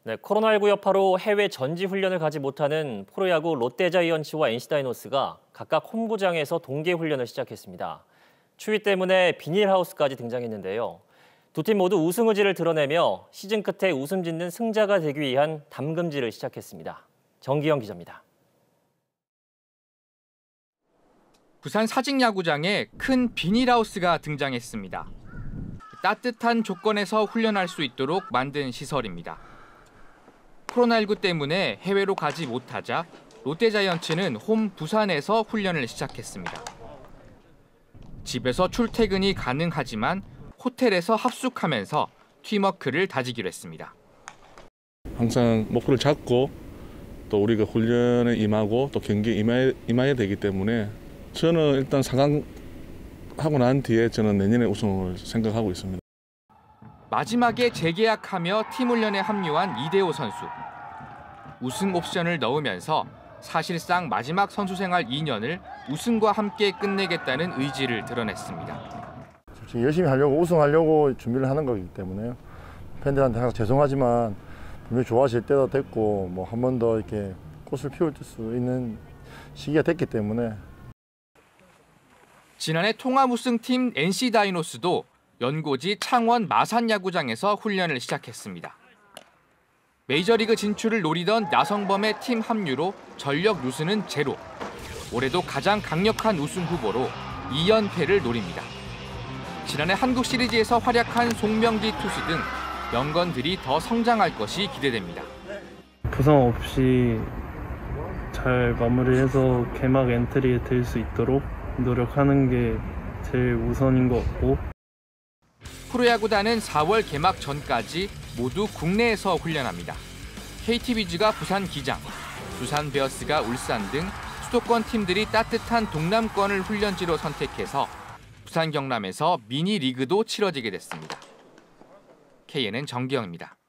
네, 코로나19 여파로 해외 전지 훈련을 가지 못하는 프로야구 롯데자이언츠와 NC다이노스가 각각 홈구장에서 동계 훈련을 시작했습니다. 추위 때문에 비닐하우스까지 등장했는데요. 두 팀 모두 우승 의지를 드러내며 시즌 끝에 웃음 짓는 승자가 되기 위한 담금질을 시작했습니다. 정기영 기자입니다. 부산 사직야구장에 큰 비닐하우스가 등장했습니다. 따뜻한 조건에서 훈련할 수 있도록 만든 시설입니다. 코로나19 때문에 해외로 가지 못하자 롯데자이언츠는 홈 부산에서 훈련을 시작했습니다. 집에서 출퇴근이 가능하지만 호텔에서 합숙하면서 팀워크를 다지기로 했습니다. 항상 목표를 잡고 또 우리가 훈련에 임하고 또 경기에 임해야 되기 때문에 저는 일단 4강 하고 난 뒤에 저는 내년에 우승을 생각하고 있습니다. 마지막에 재계약하며 팀 훈련에 합류한 이대호 선수. 우승 옵션을 넣으면서 사실상 마지막 선수 생활 2년을 우승과 함께 끝내겠다는 의지를 드러냈습니다. 지금 열심히 하려고 우승하려고 준비를 하는 거기 때문에 팬들한테 항상 죄송하지만 분명히 좋아질 때도 됐고 뭐 한 번 더 이렇게 꽃을 피울 수 있는 시기가 됐기 때문에. 지난해 통합 우승팀 NC다이노스도 연고지 창원 마산야구장에서 훈련을 시작했습니다. 메이저리그 진출을 노리던 나성범의 팀 합류로 전력 누수는 제로. 올해도 가장 강력한 우승 후보로 2연패를 노립니다. 지난해 한국 시리즈에서 활약한 송명기 투수 등 연건들이 더 성장할 것이 기대됩니다. 부상 없이 잘 마무리해서 개막 엔트리에 들 수 있도록 노력하는 게 제일 우선인 것 같고. 프로야구단은 4월 개막 전까지 모두 국내에서 훈련합니다. KT위즈가 부산 기장, 두산 베어스가 울산 등 수도권 팀들이 따뜻한 동남권을 훈련지로 선택해서 부산 경남에서 미니 리그도 치러지게 됐습니다. KNN 정기영입니다.